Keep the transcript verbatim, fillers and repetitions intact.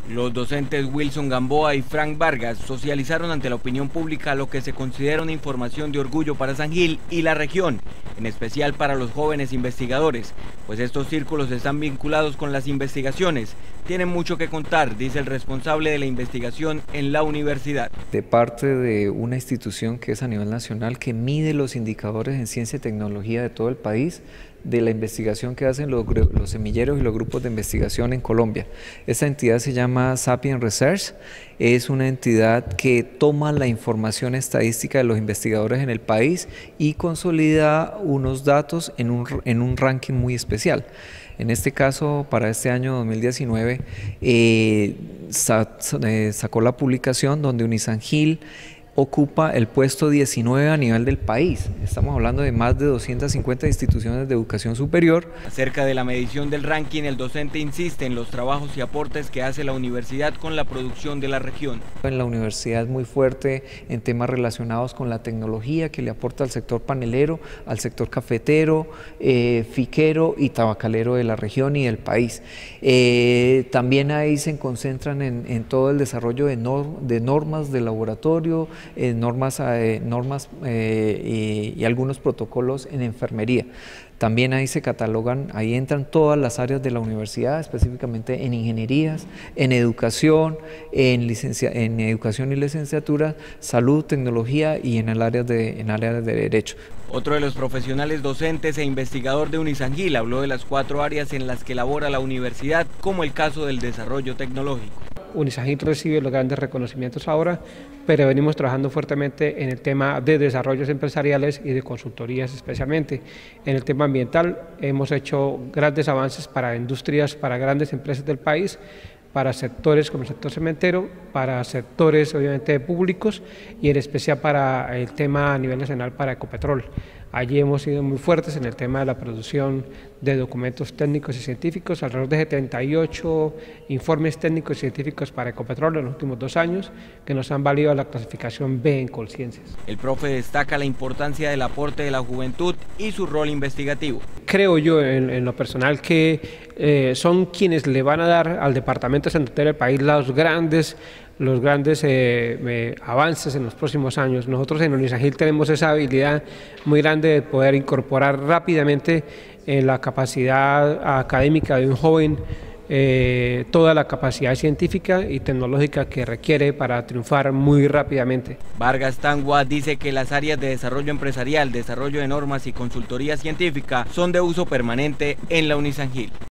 Los docentes Wilson Gamboa y Frank Vargas socializaron ante la opinión pública lo que se considera una información de orgullo para San Gil y la región, en especial para los jóvenes investigadores, pues estos círculos están vinculados con las investigaciones. Tienen mucho que contar, dice el responsable de la investigación en la universidad. De parte de una institución que es a nivel nacional, que mide los indicadores en ciencia y tecnología de todo el país, de la investigación que hacen los, los semilleros y los grupos de investigación en Colombia. Esta entidad se llama Sapient Research, es una entidad que toma la información estadística de los investigadores en el país y consolida unos datos en un, en un ranking muy especial. En este caso, para este año dos mil diecinueve, eh, sa, eh, sacó la publicación donde Unisangil ocupa el puesto diecinueve a nivel del país. Estamos hablando de más de doscientas cincuenta instituciones de educación superior. Acerca de la medición del ranking, el docente insiste en los trabajos y aportes que hace la universidad con la producción de la región. En la universidad es muy fuerte en temas relacionados con la tecnología que le aporta al sector panelero, al sector cafetero, eh, fiquero y tabacalero de la región y del país. Eh, también ahí se concentran en, en todo el desarrollo de, norm, de normas de laboratorio, Eh, normas, eh, normas eh, y, y algunos protocolos en enfermería. También ahí se catalogan, ahí entran todas las áreas de la universidad, específicamente en ingenierías, en educación, en, licencia, en educación y licenciatura, salud, tecnología y en el área de, en áreas de derecho. Otro de los profesionales docentes e investigador de Unisangil habló de las cuatro áreas en las que labora la universidad, como el caso del desarrollo tecnológico. Unisangil recibe los grandes reconocimientos ahora, pero venimos trabajando fuertemente en el tema de desarrollos empresariales y de consultorías especialmente. En el tema ambiental hemos hecho grandes avances para industrias, para grandes empresas del país, para sectores como el sector cementero, para sectores obviamente públicos y en especial para el tema a nivel nacional para Ecopetrol. Allí hemos sido muy fuertes en el tema de la producción de documentos técnicos y científicos, alrededor de setenta y ocho informes técnicos y científicos para Ecopetrol en los últimos dos años, que nos han valido la clasificación B en Colciencias. El profe destaca la importancia del aporte de la juventud y su rol investigativo. Creo yo en, en lo personal que eh, son quienes le van a dar al Departamento Santander del país los grandes los grandes eh, eh, avances en los próximos años. Nosotros en Unisangil tenemos esa habilidad muy grande de poder incorporar rápidamente en la capacidad académica de un joven eh, toda la capacidad científica y tecnológica que requiere para triunfar muy rápidamente. Vargas Tangua dice que las áreas de desarrollo empresarial, desarrollo de normas y consultoría científica son de uso permanente en la Unisangil.